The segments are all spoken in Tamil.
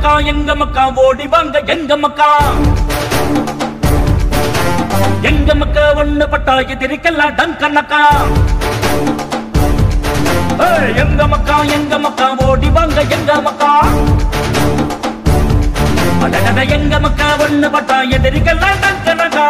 எங்க மக்கா ஓடி வாங்க எங்க மக்கா ஒண்ணு பட்டா எதிரிக்கெல்லாம் டங்கனக்கா எங்க மக்கா ஓடி வாங்க எங்க மக்கா ஒண்ணு பட்டா எதிரிக்கெல்லாம் டங்கனக்கா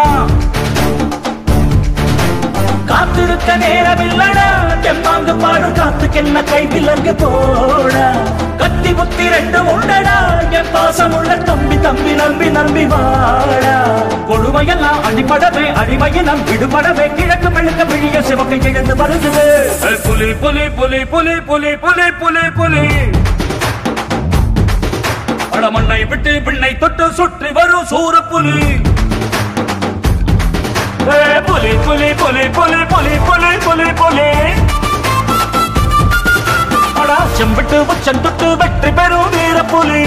காத்திருக்க நேரமில்லடா தெம்மாங்கு பாடு காத்துக்கு என்ன கை விலங்கு போட கத்தி புத்தி ரெண்டும் உண்டடா என் பாசம் உள்ள தம்பி தம்பி நம்பி நம்பி வாடா கொடுமையெல்லாம் அடிபடவே அடிமையினம் விடுபடவே கிழக்கு மெழுக்க விழிய சிவக்கை எழுந்து வருகிறது புலி புலி புலி புலி புலி புலி புலி புலி படமண்ணை விட்டு பின்னை தொட்டு சுற்றி வரும் சூர புலி புலி புலி புலி புலி புலி புலி புலி புலி அடா செம்பிட்டு உச்சம் தொட்டு வெற்றி பெறும் வீர புலி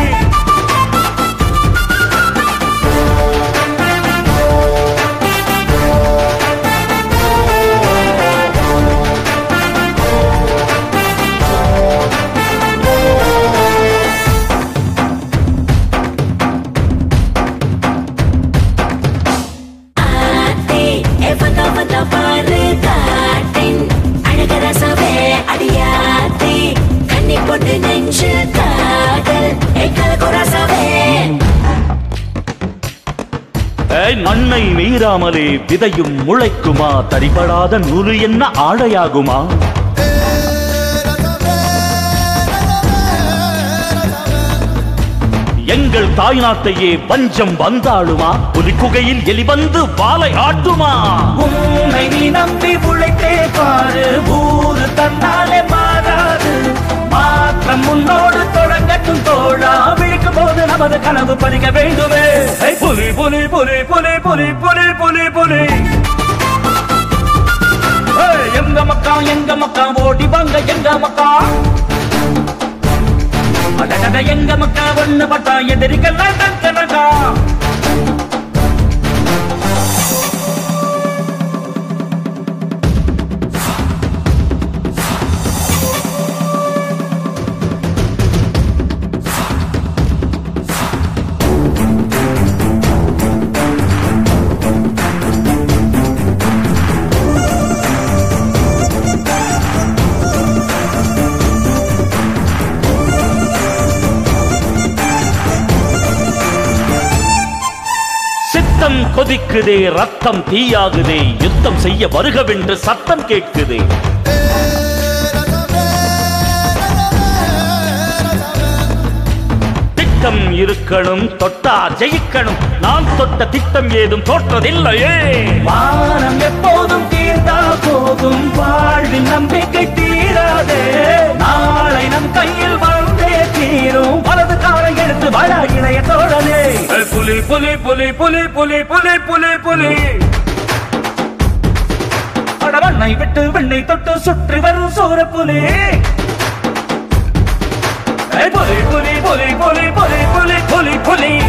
மண்ணை மீறாமலே விதையும் முளைக்குமா தரிபடாத நூறு என்ன ஆடையாகுமா எங்கள் தாய்நாட்டையே பஞ்சம் வந்தாளுமா புலிக்குகையில் எலி வந்து வாளை ஆட்டுமா உன்னை நீ நம்பி உழைத்தே பாரு ஊரு தன்னாலே மாறாது மாற்றம் முன்னோடு தொடங்கட்டும் தோழா விழிக்கும் போது நமது கனவு பறிக்க வேண்டுமே புலி புலி புலி புலி புலி புலி புலி புலி எங்க மக்கா ஓடி வாங்க எங்க மக்கா எங்க மக்கா ஒண்ணு பட்டா எதிரிக்கெல்லாம் டங்கனக்கா கொதிக்குதே ரத்தம் தீயாகுதே யுத்தம் செய்ய வருகவென்று சத்தம் கேட்குதே திட்டம் இருக்கணும் தொட்டா ஜெயிக்கணும் நான் தொட்ட திட்டம் ஏதும் தோற்றதில்லையே வானம் எப்போதும் தீர்ந்தா போதும் வாழ்வின் நம்பிக்கை தீராதே நாளை நம் கையில் வந்தே தீரும் வலது காலை எடுத்து வட இணைய தோழனே புலி புலி புலி புலி புலி புலி புலி புலி படமண்ணை விட்டு வெண்ணை தொட்டு சுற்றி வரும் சூர புலி புலி புலி புலி புலி புலி புலி புலி புலி